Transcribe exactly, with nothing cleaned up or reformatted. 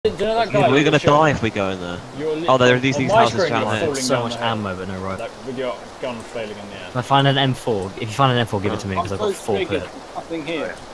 Do you know that guy? Yeah, we're gonna die if we go in there. Oh, there are these, these houses down here. So much ammo, but no right. Like, with your gun flailing in the air. If I find an M four, if you find an M four, give it to me because I've got four per. Nothing here.